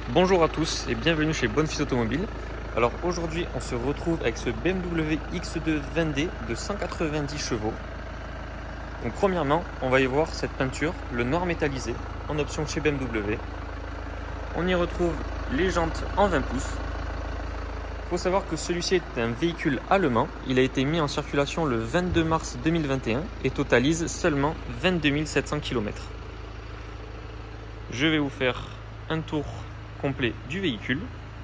Bonjour à tous et bienvenue chez Bonfils Automobile. Alors aujourd'hui on se retrouve avec ce BMW X2 20D de 190 chevaux. Donc premièrement on va y voir cette peinture, le noir métallisé, en option chez BMW. On y retrouve les jantes en 20 pouces. Il faut savoir que celui-ci est un véhicule allemand. Il a été mis en circulation le 22 mars 2021 et totalise seulement 22 700 km. Je vais vous faire un tour complet du véhicule.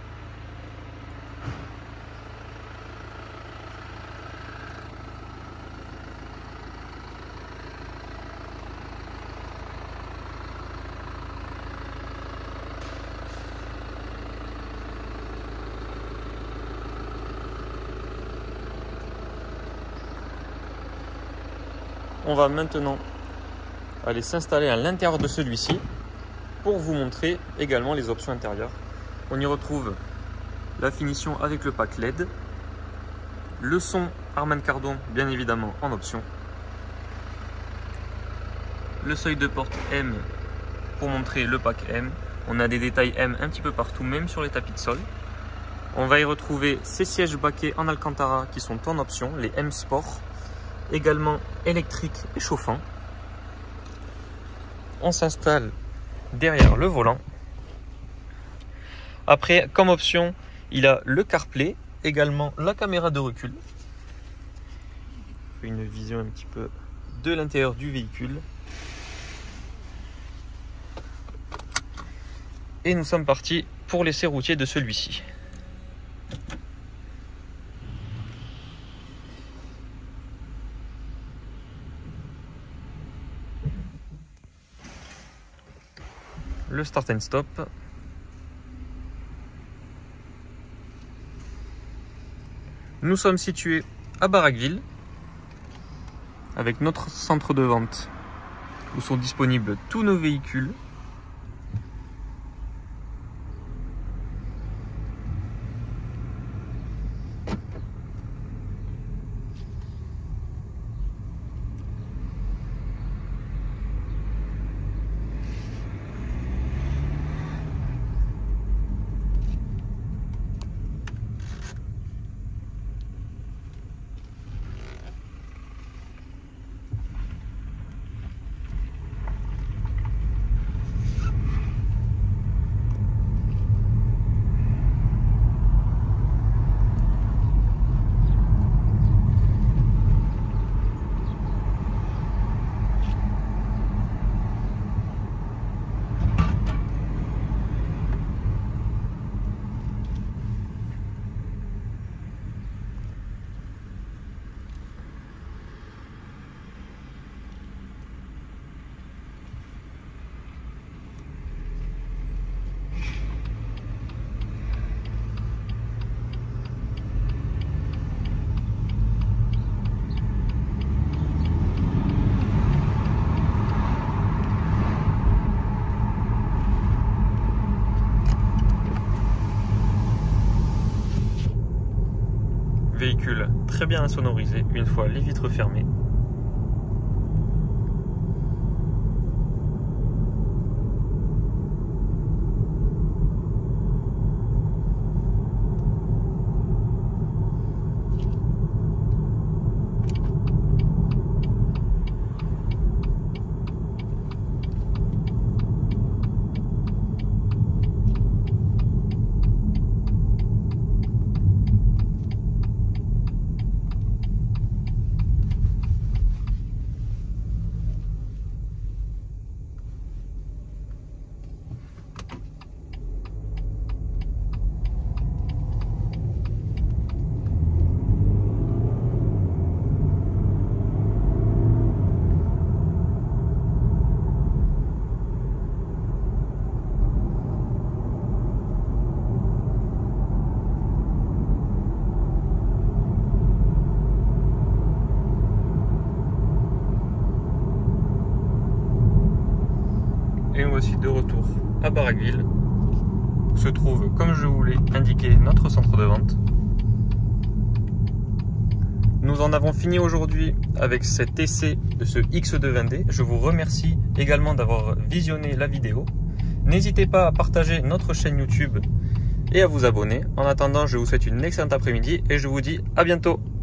On va maintenant aller s'installer à l'intérieur de celui-ci pour vous montrer également les options intérieures. On y retrouve la finition avec le pack LED, le son Harman Kardon bien évidemment en option, le seuil de porte M pour montrer le pack M. On a des détails M un petit peu partout, même sur les tapis de sol. On va y retrouver ces sièges baquets en Alcantara qui sont en option, les M Sport, également électriques et chauffants. On s'installe derrière le volant. Après, comme option, il a le CarPlay, également la caméra de recul. Une vision un petit peu de l'intérieur du véhicule. Et nous sommes partis pour l'essai routier de celui-ci. Le start and stop. Nous sommes situés à Barraqueville avec notre centre de vente où sont disponibles tous nos véhicules. Véhicule très bien insonorisé une fois les vitres fermées. Et nous voici de retour à Barraqueville, où se trouve, comme je vous l'ai indiqué, notre centre de vente. Nous en avons fini aujourd'hui avec cet essai de ce X2 20D. Je vous remercie également d'avoir visionné la vidéo. N'hésitez pas à partager notre chaîne YouTube et à vous abonner. En attendant, je vous souhaite une excellente après-midi et je vous dis à bientôt.